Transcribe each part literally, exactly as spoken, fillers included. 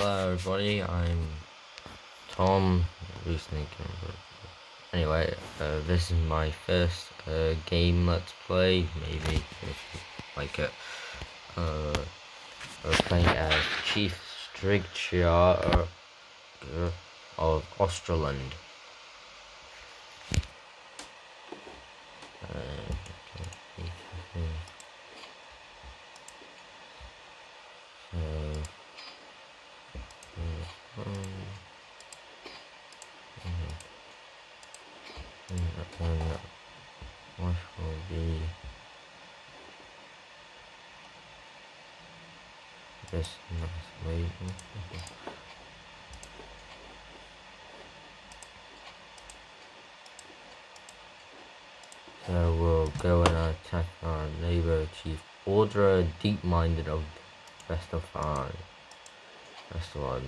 Hello everybody, I'm Tom, recently Anyway, uh, this is my first uh, game let's play, maybe if you like it. Uh, we're playing as Chief Strigchar uh, of Australand. Uh, so, um, and what will be this nice lady? So we'll go and attack our neighbor Chief Order, deep-minded of rest of our restaurant.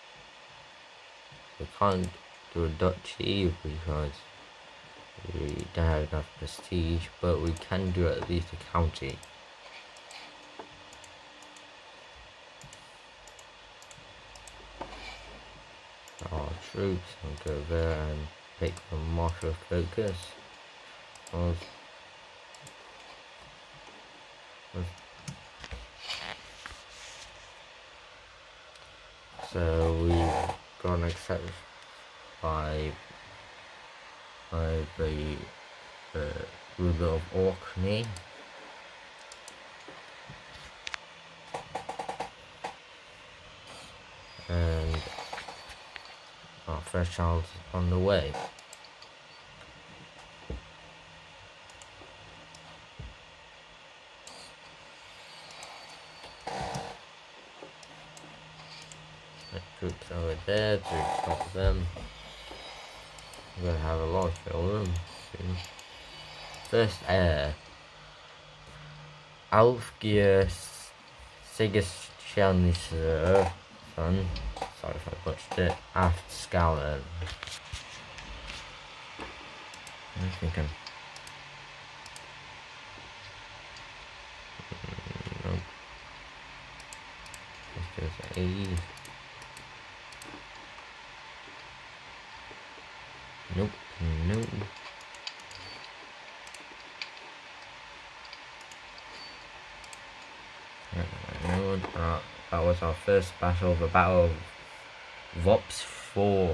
We can't do a duchy because we don't have enough prestige, but we can do at least a county. Our troops will go there and pick the martial focus. Was, was, so we've gone accepted by by the uh, ruler of Orkney. And our first child is on the way. The troops over there to stop them. We're gonna have a lot of children soon. First heir, Alfgeir Sigurdsjálfsson, son. Sorry if I butchered it. Aft Scotland. I'm thinking. Nope. Let's do A. Nope. Nope. Uh, that was our first battle, the Battle of Vops for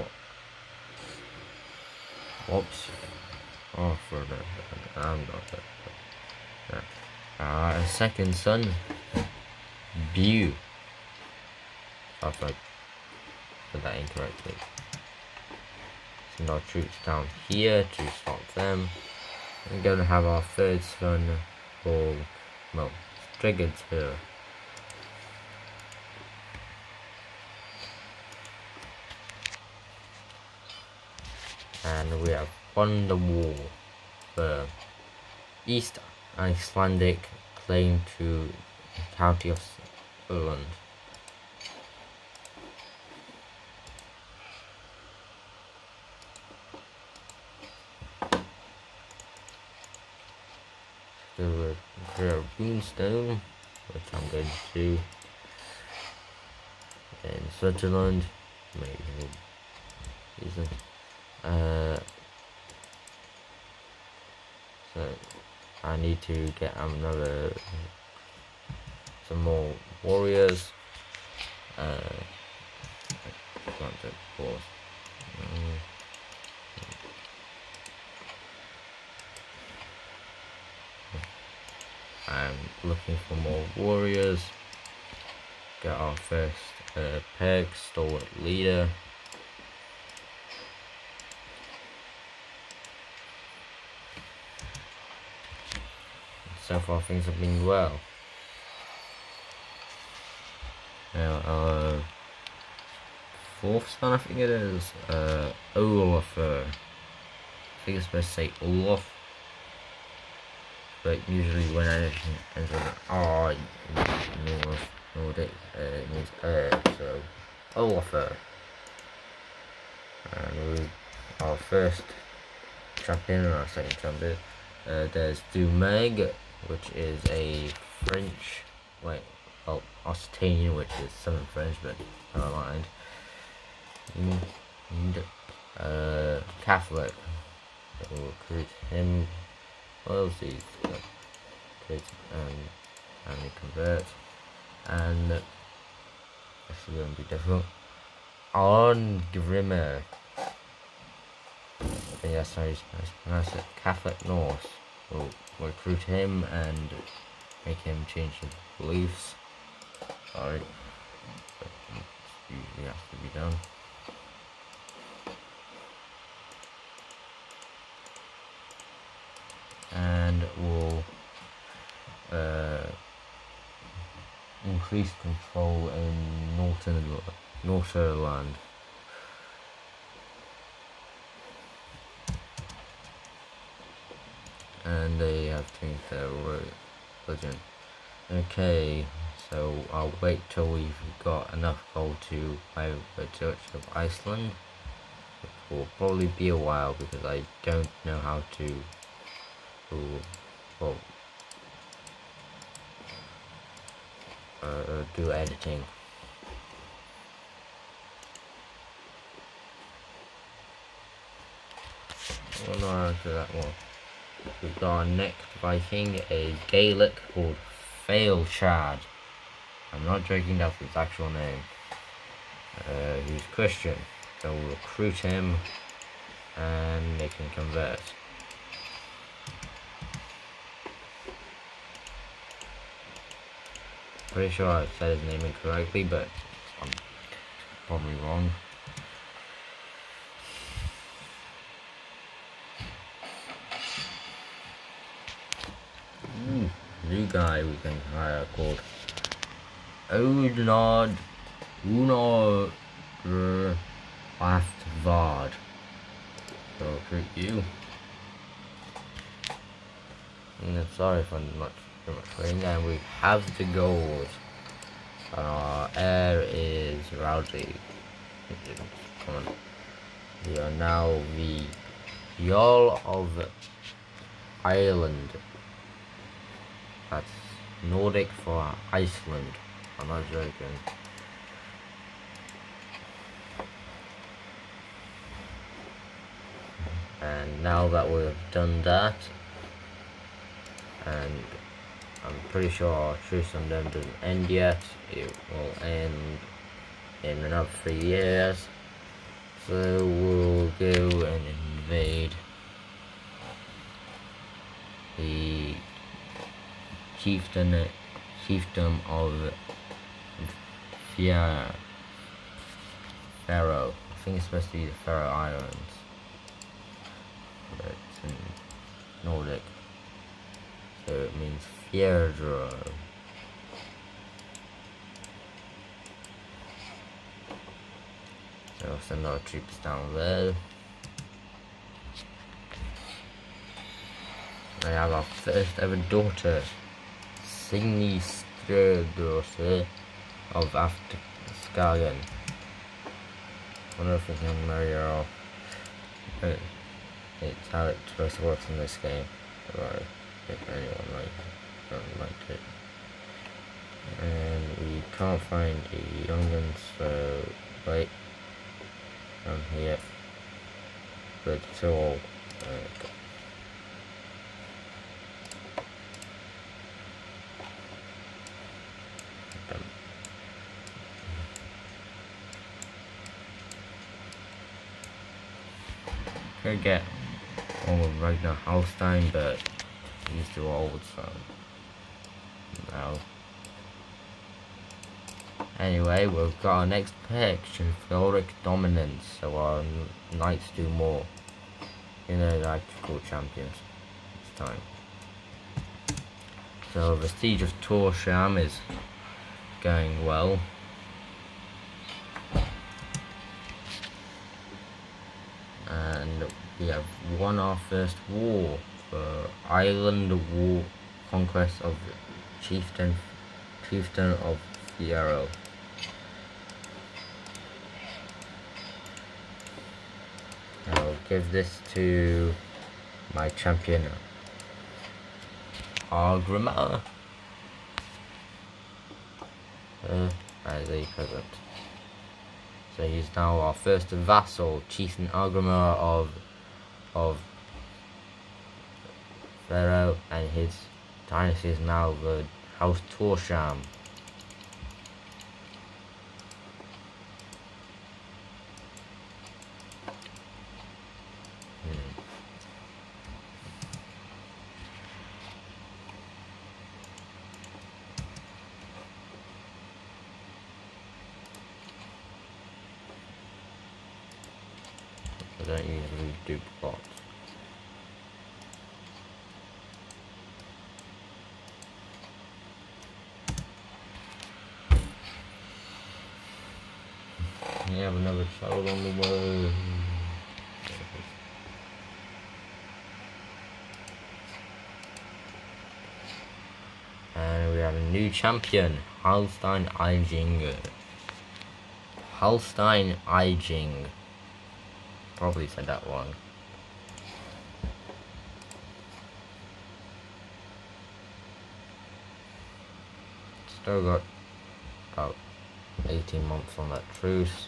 Vops. Oh, for the I'm not that. Uh, second son, Bew. I thought I put that incorrectly. Send our troops down here to stop them. We're going to have our third son called, well, Strigard here. And we have won the war. The East Icelandic claim to the county of Iceland. So we're create a runestone, which I'm going to do. In Switzerland, maybe isn't. Uh, so I need to get another some more warriors. Uh, not of course. Um, I'm looking for more warriors. Get our first uh, peg, stalwart leader. So far things have been well. Now our fourth son, I think it is, uh, Olafur. I think it's supposed to say Olaf, but usually when anything ends with an R, North, Nordic, uh, it means uh, so Olafur. And we, our first champion and our second champion, uh, there's Dumeg, which is a French, wait, well, Occitanian, which is Southern French, but never mind. And, uh, Catholic. So we'll recruit him. What else is he? Create and and we convert. And this is going to be difficult. On Grimmer. I think that's how you pronounce it. Catholic Norse. We'll recruit him and make him change his beliefs. Sorry. But it usually has to be done. And we'll uh, increase control in Northern Northern. And they have changed their religion. Okay, so I'll wait till we've got enough gold to buy the Church of Iceland, which will probably be a while because I don't know how to well, uh, do editing. Well, no, after that one. We've got our next Viking, a Gaelic called Failchad. I'm not joking, that's his actual name. Uh, who's Christian. So we'll recruit him and they can convert. Pretty sure I said his name incorrectly, but I'm probably wrong. Ooh, new guy we can hire called Odnod Unod Vard. So I'll recruit you. And I'm sorry if I'm not too much playing, and we have the gold. And our heir is Rousey. Come on. We are now the Jarl of Ireland. That's Nordic for Iceland. I'm not joking. And now that we've done that, and I'm pretty sure our truce on them doesn't end yet, it will end in another three years. So we'll go and invade the chieftain, chiefdom of Fia, Faroe. I think it's supposed to be the Faroe Islands, but it's in Nordic, so it means Fjordro. So I'll send our troops down there. I have our first ever daughter, Signy Stradose of Afterskagen. I wonder if we can marry her off. But it's how it's supposed to work in this game. Or if anyone like don't like it. And we can't find the young ones, so wait. Down here. But it's all uh, could get one with Ragnar Halstein, but he's too old, so no. Anyway, we've got our next pick, Chivalric Dominance, so our knights do more. You know, like cool champions this time. So the siege of Torsham is going well. And we have won our first war, the Island War, conquest of chieftain, chieftain of Fierro. I'll give this to my champion, Argrimar. uh, as a present. So he's now our first vassal, chief and Agramar of of Pharaoh, and his dynasty is now the House Torsham. Hmm. I don't usually do plots. We have another child on the way. And we have a new champion, Halstein Eijing. Halstein Eijing. Probably said that wrong. Still got about eighteen months on that truce.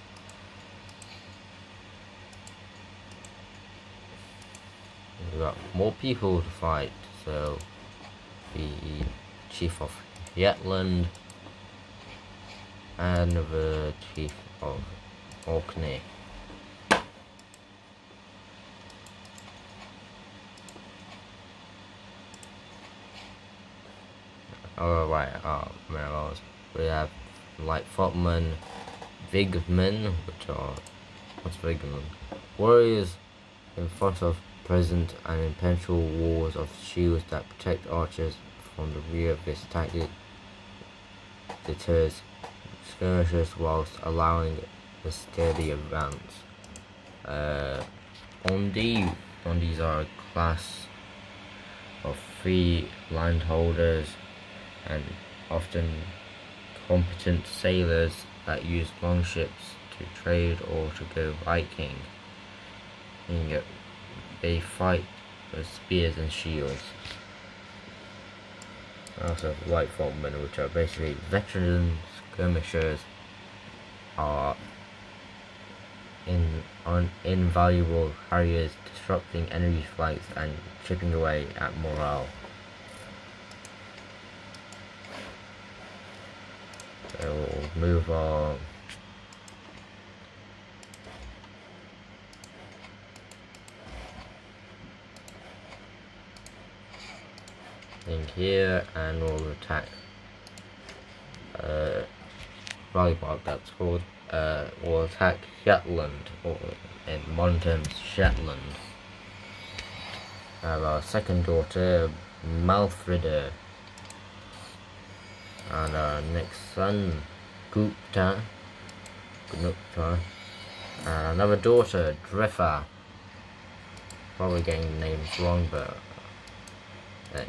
We've got more people to fight, so the chief of Yetland and the chief of Orkney. Oh right, oh, where else? We have Light Footman, Vigmen, which are what's Vigmen? Warriors in front of present and impenetrable walls of shields that protect archers from the rear. This tactic deters skirmishers whilst allowing a steady advance. Uh, Bondi. Bondis are a class of free landholders and often competent sailors that use longships to trade or to go Viking. They fight with spears and shields. Also, light footmen, which are basically veteran skirmishers, are in un, invaluable harriers, disrupting enemy flanks and chipping away at morale. So we'll move on. In here, and we'll attack uh, Volleyball, that's called. Uh, we'll attack Shetland, or in modern terms, Shetland. We have our second daughter, Malfrida, and our next son, Gupta, Gnupta, and another daughter, Driffa. Probably getting names wrong, but hey.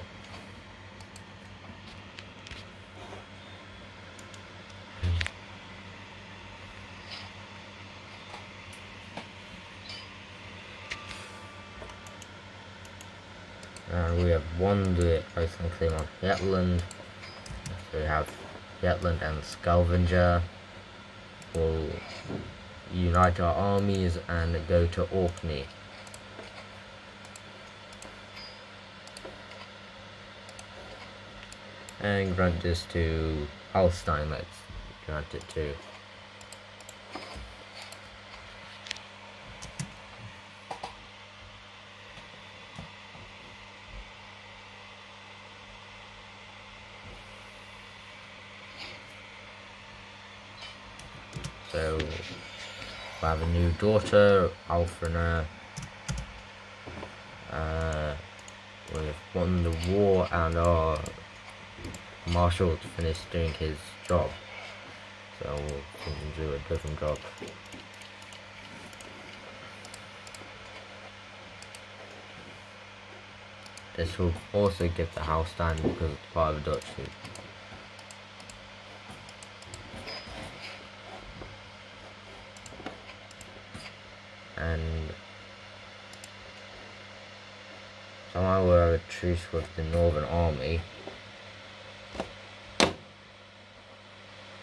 And we have won the Iceland claim on Shetland. So we have Shetland and Skalvenger. We'll unite our armies and go to Orkney. And grant this to Halstein. Let's grant it to. So, we have a new daughter, Alfrina. Uh, we've won the war and our Marshall's finished doing his job. So, we'll do a different job. This will also give the house stand because it's part of the duchy. And somehow we'll have a truce with the Northern Army.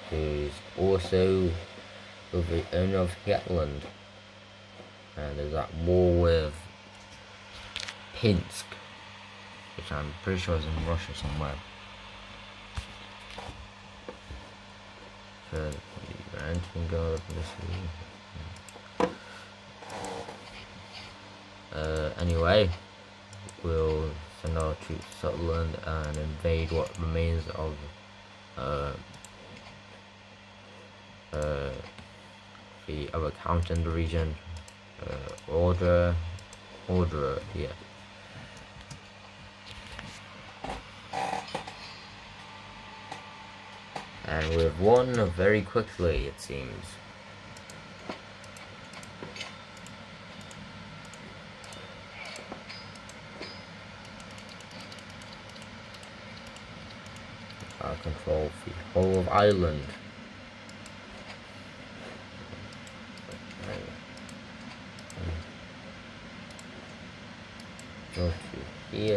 who's also with the owner of Shetland, and there's that war with Pinsk, which I'm pretty sure is in Russia somewhere. So, anything go this Uh, anyway, we'll send our troops to Scotland and invade what remains of uh, uh, the other county in the region, uh, Order, Order, yeah. And we've won very quickly, it seems. I control the whole of Ireland. Go to here.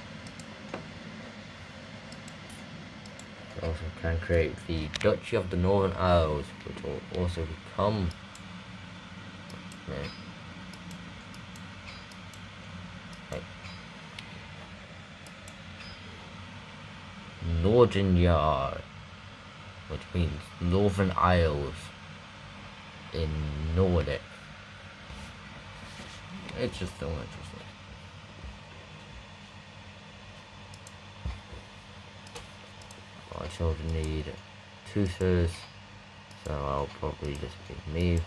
We also can create the Duchy of the Northern Isles, which will also become okay. Right. Northern Yard, which means Northern Isles in Nordic. It's just so interesting. Our children need tutors, so I'll probably just be me.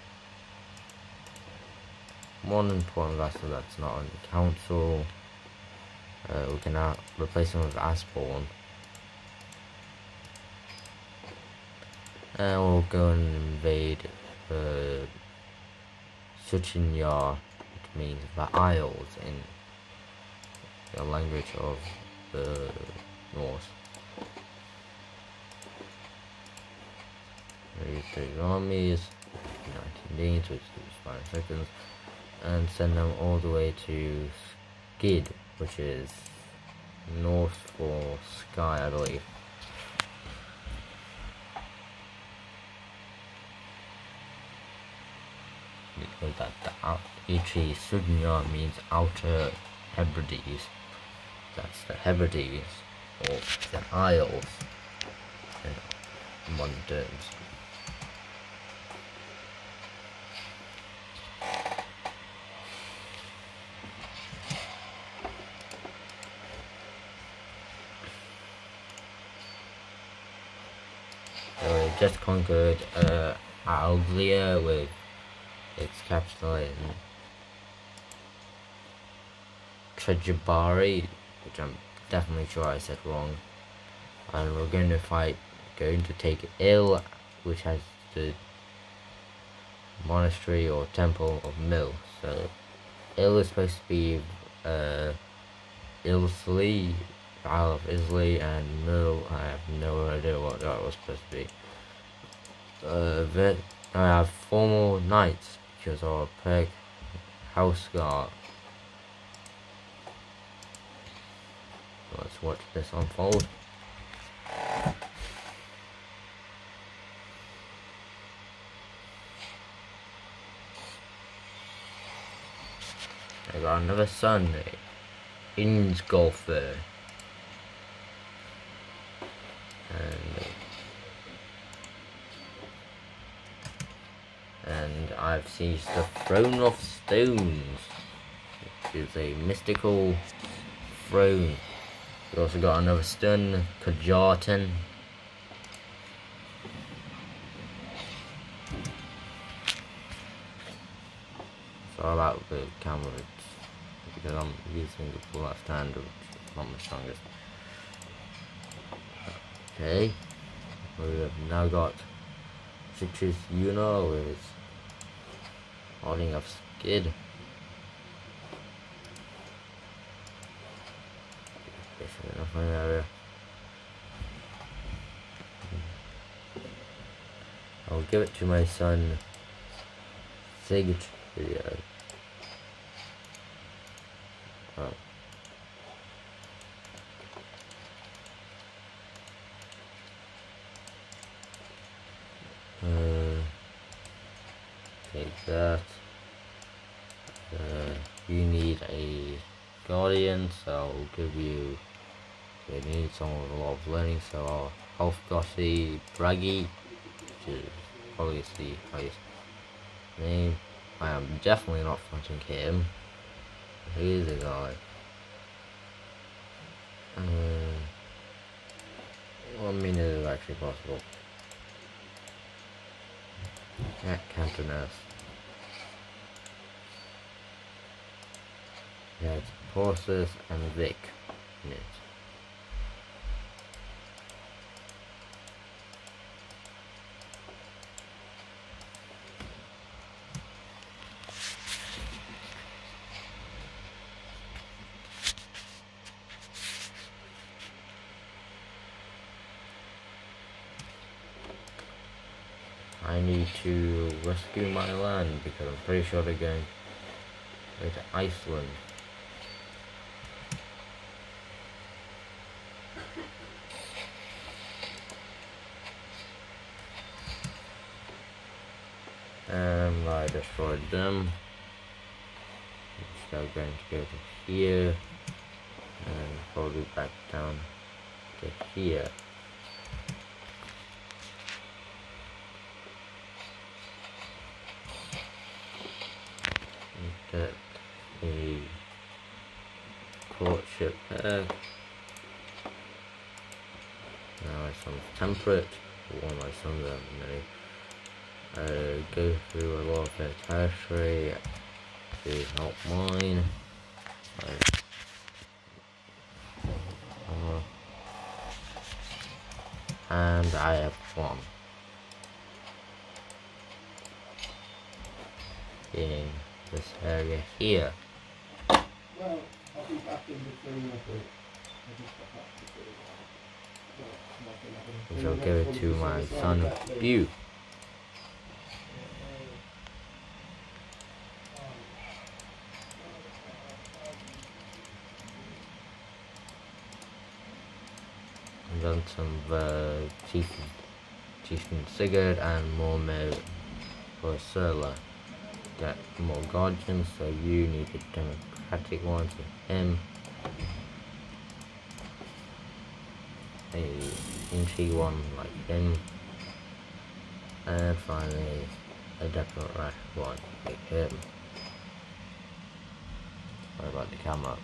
One important vessel that's not on the council. Uh, we can now replace him with Asborn. And we'll go and invade uh, Suchinyar, which means the Isles in the language of the Norse. Raise the armies, nineteen days, which is five seconds, and send them all the way to Skid, which is Norse for sky, I believe. Because that the Ck three means Outer Hebrides. That's the Hebrides, or the Isles, in modern terms. So we just conquered uh, Alglia with its capital in Trejabari, which I'm definitely sure I said wrong. And we're going to fight, going to take Il, which has the monastery or temple of Mill. So Il is supposed to be uh, Ilsley, Isle of Islay, and Mill, I have no idea what that was supposed to be. Uh, then I have formal knights, because our peg house guard. Let's watch this unfold. I got another son, Ingolfer. And and I've seized the Throne of Stones, which is a mystical throne. We also got another stone, Kajartan. Sorry about the camera, it's because I'm using the left hand, which is not my strongest. Okay, we have now got Citrus Uno with holding of Skid. Enough in the area. I'll give it to my son Ck three. Oh. that. Uh, you need a guardian, so I'll give you. You need someone with a lot of learning, so I'll health Gossi Braggy, which is obviously highest name. I am definitely not fighting him. Here's a guy. Uh, one minute is actually possible. At Cantonese. Yeah, it's Porsus and Vic in it. I need to rescue my land because I'm pretty sure they're going to Iceland. And I destroyed them. So I'm going to go to here and probably back down to here. Get a courtship there. Now my son's temperate. One of my sons have many. Uh, go through a lot of their territory to help mine. Uh, and I have one. In this area here. Well, I'll be back in between the two. Which I'll give it to my son Bew. And then some uh, Chieftain, Chieftain Sigurd and more Merlin for Surla. Get more guardians, so you need a democratic one for him. A intrigue one like him. And finally a democratic one like him. Sorry about the camera.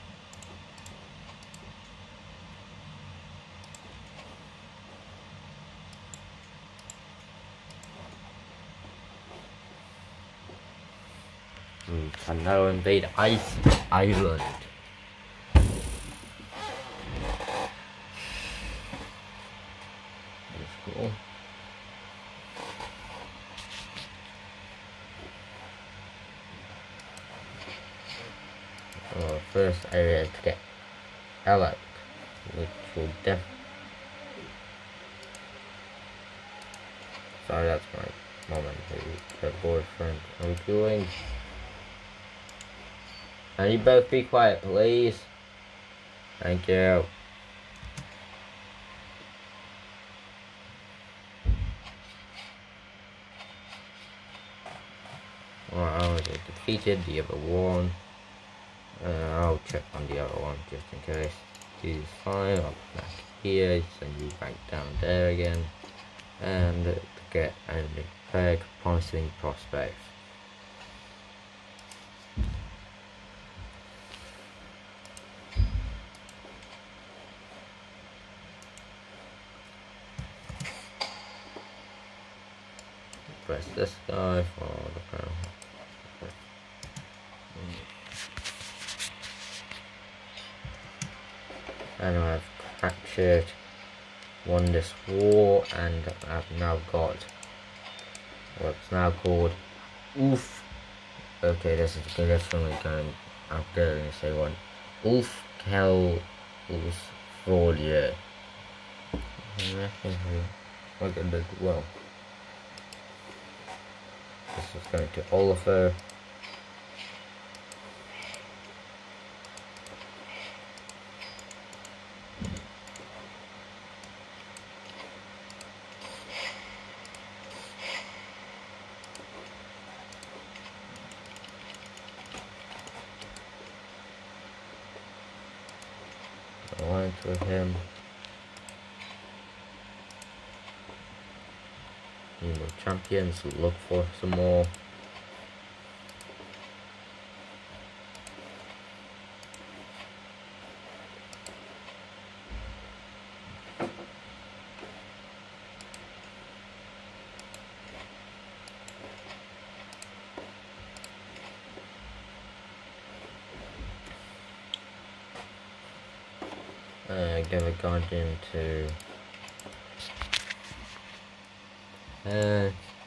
We can now invade Ice Island. That's cool. Well, first area to get Alec, which will def. Sorry, that's my mom and her boyfriend. Are we doing? Can you both be quiet, please? Thank you. Alright, I was defeated the other one. Uh, I'll check on the other one just in case. He's fine. I'll be back here, send you back down there again. And to get a very promising prospects. Press this guy for the crown. And I've captured, won this war, and I've now got what's now called Oof. Okay, this is definitely going. I'm going to say one. Oof Kel Fraudier. Look at this well. This is going to Oliver. alliance with him. Need more champions, look for some more. Uh, give a guardian to uh,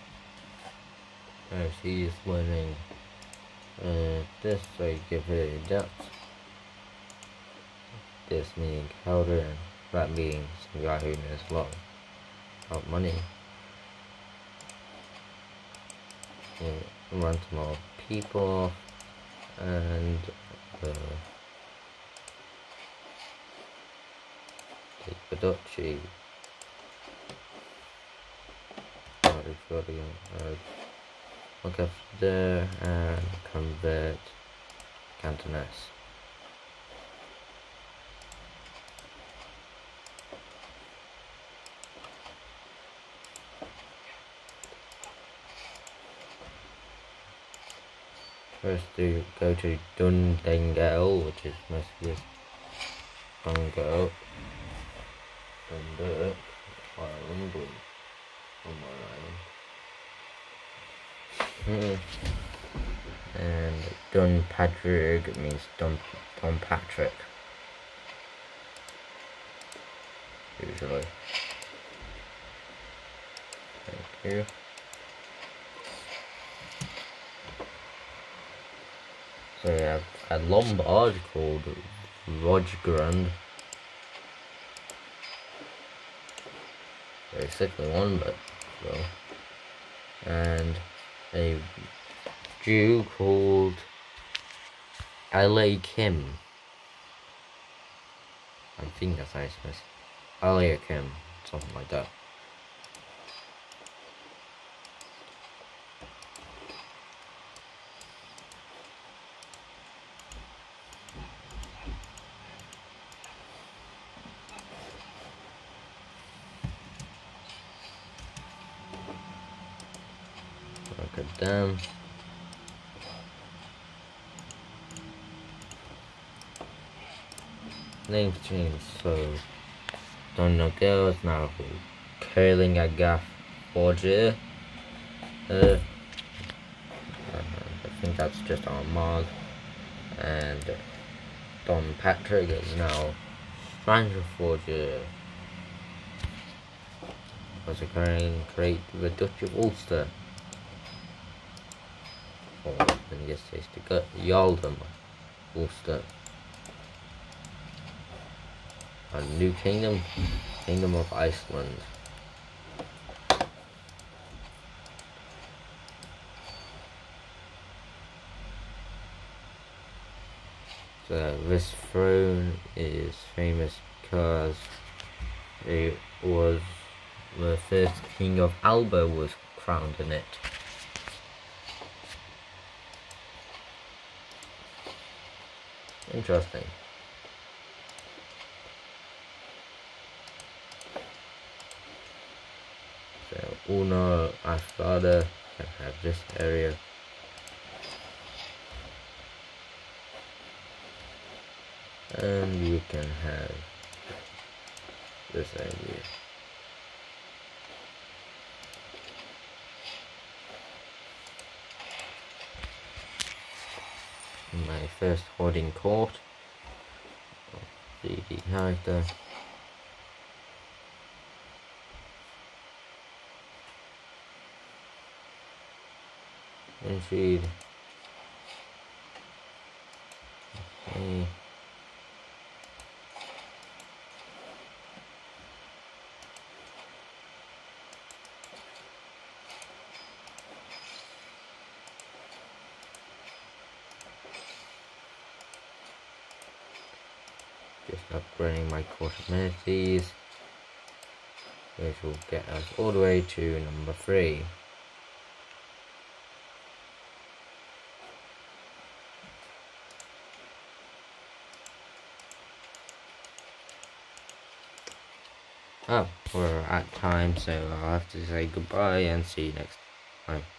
as he's winning uh, this, so you give it a depth. This meaning Helder, and that means some guy who knows a lot about money. Yeah, run some more people and uh, take the duchy. Uh, look up there and convert Cantonese. First to go to Dundengel, which is mostly Dungo. Dundalk, Ireland, on my island. Hmm. And Dunpatrick means Dun Dunpatrick. Usually. Thank you. So we have a Lombard called Rojgrund. Very sickly one, but well. And a Jew called Ale Kim. I think that's how it's supposed to. Ale Kim, something like that. Look at them. Name change, so Don Nogel is now Curling Agaf Forger. Uh, I think that's just Armagh. And Don Patrick is now Stranger Forger. Was occurring create the Dutch of Ulster. Or in this case to get Yaldom Ulster. A new kingdom, Kingdom of Iceland. So this throne is famous because it was the first king of Alba was crowned in it. Interesting. So Una Asfada can have this area. And you can have this area. My first hoarding court. C D character. Indeed. Okay. Just upgrading my court amenities, which will get us all the way to number three. Oh, we're at time, so I'll have to say goodbye and see you next time.